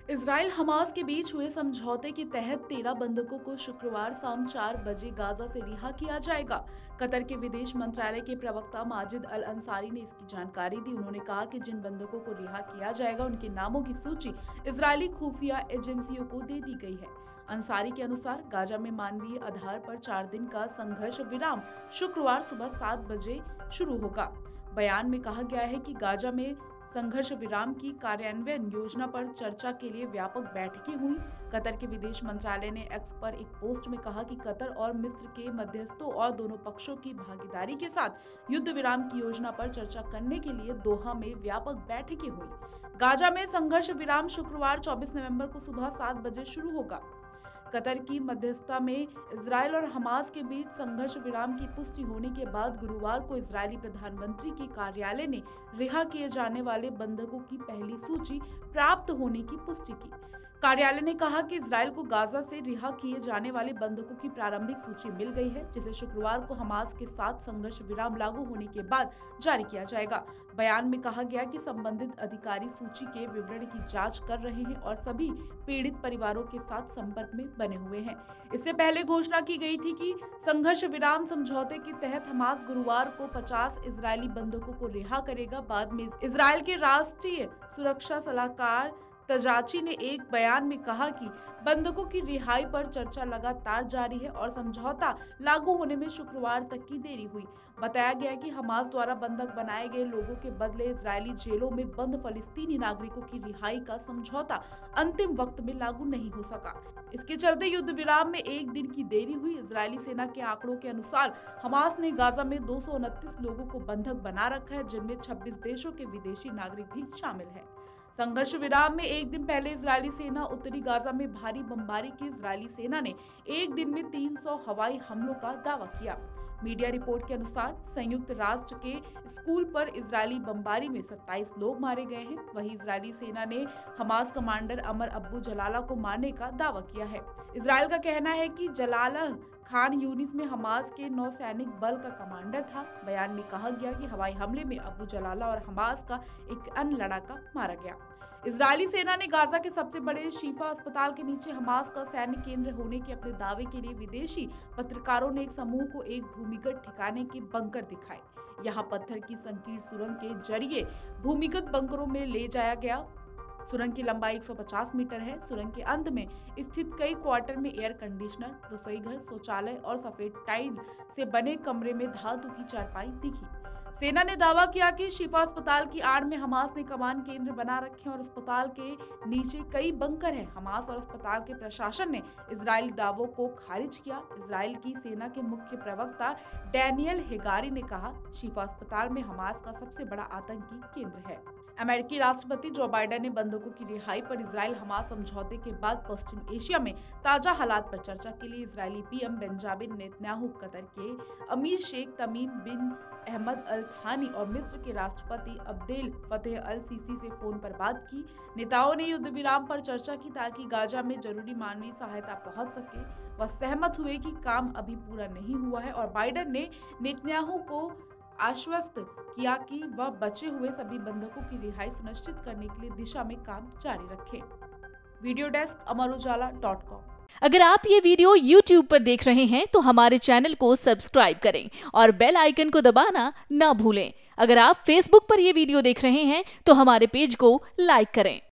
Israel Hamas के बीच हुए समझौते के तहत 13 बंधकों को शुक्रवार शाम 4 बजे गाजा से रिहा किया जाएगा। कतर के विदेश मंत्रालय के प्रवक्ता माजिद अल अंसारी ने इसकी जानकारी दी। उन्होंने कहा कि जिन बंधकों को रिहा किया जाएगा उनके नामों की सूची इजरायली खुफिया एजेंसियों को दे दी गई है। अंसारी के अनुसार गाजा में मानवीय आधार पर 4 दिन का संघर्ष विराम शुक्रवार सुबह 7 बजे शुरू होगा। बयान में कहा गया है कि गाजा में संघर्ष विराम की कार्यान्वयन योजना पर चर्चा के लिए व्यापक बैठकें हुई। कतर के विदेश मंत्रालय ने एक्स पर एक पोस्ट में कहा कि कतर और मिस्र के मध्यस्थों और दोनों पक्षों की भागीदारी के साथ युद्ध विराम की योजना पर चर्चा करने के लिए दोहा में व्यापक बैठकें हुई। गाजा में संघर्ष विराम शुक्रवार 24 नवंबर को सुबह 7 बजे शुरू होगा। कतर की मध्यस्थता में इजराइल और हमास के बीच संघर्ष विराम की पुष्टि होने के बाद गुरुवार को इजरायली प्रधानमंत्री के कार्यालय ने रिहा किए जाने वाले बंधकों की पहली सूची प्राप्त होने की पुष्टि की। कार्यालय ने कहा कि इजराइल को गाजा से रिहा किए जाने वाले बंधकों की प्रारंभिक सूची मिल गई है, जिसे शुक्रवार को हमास के साथ संघर्ष विराम लागू होने के बाद जारी किया जाएगा। बयान में कहा गया कि संबंधित अधिकारी सूची के विवरण की जांच कर रहे हैं और सभी पीड़ित परिवारों के साथ संपर्क में बने हुए हैं। इससे पहले घोषणा की गई थी कि संघर्ष विराम समझौते के तहत हमास गुरुवार को 50 इजरायली बंधकों को रिहा करेगा। बाद में इजराइल के राष्ट्रीय सुरक्षा सलाहकार तजाची ने एक बयान में कहा कि बंधकों की रिहाई पर चर्चा लगातार जारी है और समझौता लागू होने में शुक्रवार तक की देरी हुई। बताया गया कि हमास द्वारा बंधक बनाए गए लोगों के बदले इजरायली जेलों में बंद फलस्तीनी नागरिकों की रिहाई का समझौता अंतिम वक्त में लागू नहीं हो सका। इसके चलते युद्ध विराम में एक दिन की देरी हुई। इजरायली सेना के आंकड़ों के अनुसार हमास ने गाजा में 229 लोगों को बंधक बना रखा है, जिनमें 26 देशों के विदेशी नागरिक भी शामिल हैं। संघर्ष विराम में एक दिन पहले इजरायली सेना उत्तरी गाजा में भारी बमबारी की इजरायली सेना ने एक दिन में 300 हवाई हमलों का दावा किया। मीडिया रिपोर्ट के अनुसार संयुक्त राष्ट्र के स्कूल पर इजरायली बमबारी में 27 लोग मारे गए हैं। वहीं इजरायली सेना ने हमास कमांडर अमर अब्बू जलाला को मारने का दावा किया है। इजरायल का कहना है कि जलाला खान यूनिस में हमास के नौसैनिक बल का कमांडर था। बयान में कहा गया कि हवाई हमले में अबू जलाला और हमास का एक अन्य लड़ाका मारा गया। इजरायली सेना ने गाजा के सबसे बड़े शिफा अस्पताल के नीचे हमास का सैन्य केंद्र होने के अपने दावे के लिए विदेशी पत्रकारों ने एक समूह को एक भूमिगत ठिकाने के बंकर दिखाए। यहाँ पत्थर की संकीर्ण सुरंग के जरिए भूमिगत बंकरों में ले जाया गया। सुरंग की लंबाई 150 मीटर है। सुरंग के अंत में स्थित कई क्वार्टर में एयर कंडीशनर, रसोई घर, शौचालय और सफेद टाइल से बने कमरे में धातु की चारपाई दिखी। सेना ने दावा किया कि शिफा अस्पताल की आड़ में हमास ने कमान केंद्र बना रखे और अस्पताल के नीचे कई बंकर हैं। हमास और अस्पताल के प्रशासन ने इजरायली दावों को खारिज किया। इजराइल की सेना के मुख्य प्रवक्ता डैनियल हेगारी ने कहा, शिफा अस्पताल में हमास का सबसे बड़ा आतंकी केंद्र है। अमेरिकी राष्ट्रपति जो बाइडेन ने बंधकों की रिहाई पर इजराइल हमास समझौते के बाद पश्चिम एशिया में ताजा हालात पर चर्चा के लिए Israeli PM Benjamin Netanyahu, Qatar के अमीर शेख तमीम बिन अहमद अल थानी और मिस्र के राष्ट्रपति अब्देल फतेह अल सीसी से फोन पर बात की। नेताओं ने युद्ध विराम पर चर्चा की ताकि गाजा में जरूरी मानवीय सहायता पहुंच सके। वह सहमत हुए कि काम अभी पूरा नहीं हुआ है और बाइडेन ने नेतन्याहू को आश्वस्त किया कि वह बचे हुए सभी बंधकों की रिहाई सुनिश्चित करने के लिए दिशा में काम जारी रखें। Video desk Amar Ujala dot com. अगर आप ये वीडियो YouTube पर देख रहे हैं तो हमारे चैनल को सब्सक्राइब करें और बेल आइकन को दबाना ना भूलें। अगर आप Facebook पर ये वीडियो देख रहे हैं तो हमारे पेज को लाइक करें।